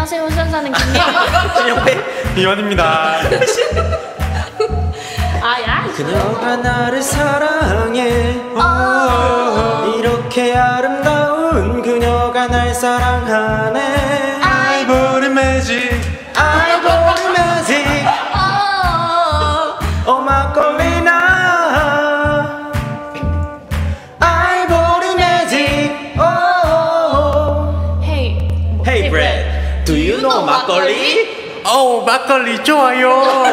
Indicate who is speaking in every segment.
Speaker 1: 안녕하세요. 울산 사는 김미영.
Speaker 2: 신영배 이완입니다.
Speaker 1: 아야.
Speaker 3: 그녀가 나를 사랑해. 이렇게 아름다운 그녀가 날 사랑하네.
Speaker 2: 아이보리 매직
Speaker 3: 아이보리 매직 막걸리나 아이보리 매직.
Speaker 1: Hey
Speaker 3: Brad, do you know 막걸리?
Speaker 2: 오 막걸리 좋아요.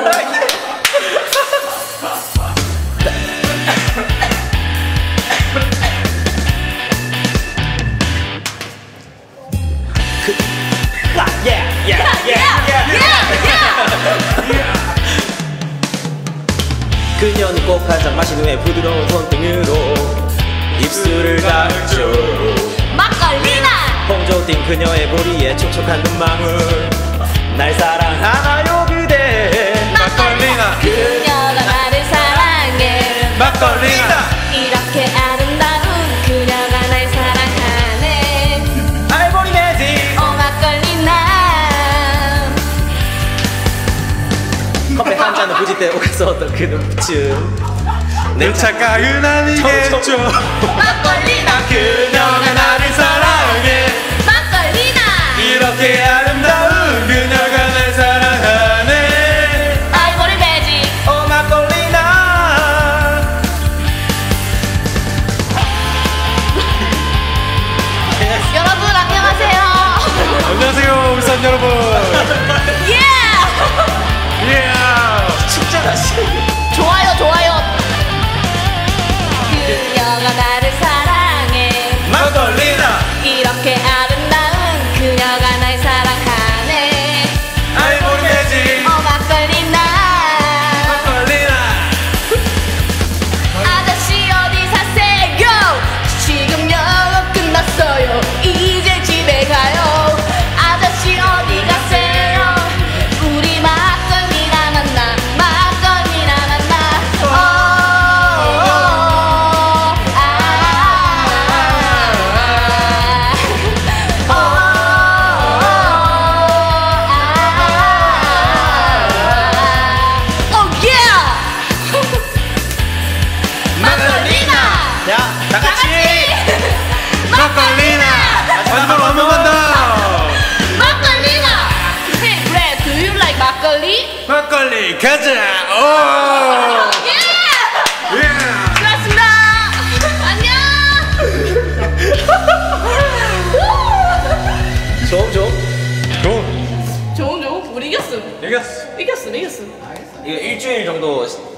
Speaker 3: 그녀는 꼭 한 잔 마신 후에 부드러운 손등으로 입술을 닦죠.
Speaker 1: 막걸리나.
Speaker 3: 홍조뛴 그녀의 보리에 촉촉한 눈망울. 날 사랑하나요 그대?
Speaker 2: 막걸리나
Speaker 1: 그녀가 나를 사랑해.
Speaker 2: 막걸리나
Speaker 1: 이렇게 아름다운 그녀가 날 사랑하네.
Speaker 3: 아이보리 매직.
Speaker 1: 막걸리나.
Speaker 3: 커피 한 잔은 부질 때 오가서던 그 눈빛은
Speaker 2: 내 착각은 아니겠죠.
Speaker 1: 막걸리나.
Speaker 3: 그녀가 나를 사랑해.
Speaker 1: 막걸리나.
Speaker 3: 이렇게 아름다운 그녀가 날 사랑하네.
Speaker 1: 아이보리 매직.
Speaker 3: 막걸리나.
Speaker 1: 여러분 안녕하세요.
Speaker 2: 안녕하세요 울산 여러분.
Speaker 1: 예.
Speaker 2: 예.
Speaker 3: 칭찬 하시네.
Speaker 1: 좋아요 좋아요. 그녀가 나를 사랑해.
Speaker 3: 막걸리나
Speaker 1: 이렇게 아름다운 그녀가 날 사랑하네.
Speaker 3: 아이보리 매직.
Speaker 1: 막걸리나.
Speaker 3: 막걸리나.
Speaker 1: 아저씨 어디 사세요? 지금 영업 끝났어요. 이제 집에 가요. 아저씨 어디 가세요? 우리 막걸리나 만나. 막걸리나 만나. 막걸리나.
Speaker 3: 야, 다 같이.
Speaker 2: 막걸리나 마지막으로 한 번만 더.
Speaker 1: 막걸리나. Hey Brad, do you like 막걸리?
Speaker 2: 막걸리 가자. 오.
Speaker 1: 예!
Speaker 2: 예.
Speaker 1: 고맙습니다. 안녕.
Speaker 3: 좋음.
Speaker 2: 좋은.
Speaker 1: 좋은 우리 이겼음.
Speaker 2: 이겼어.
Speaker 1: 이겼음.
Speaker 3: 이거 일주일 정도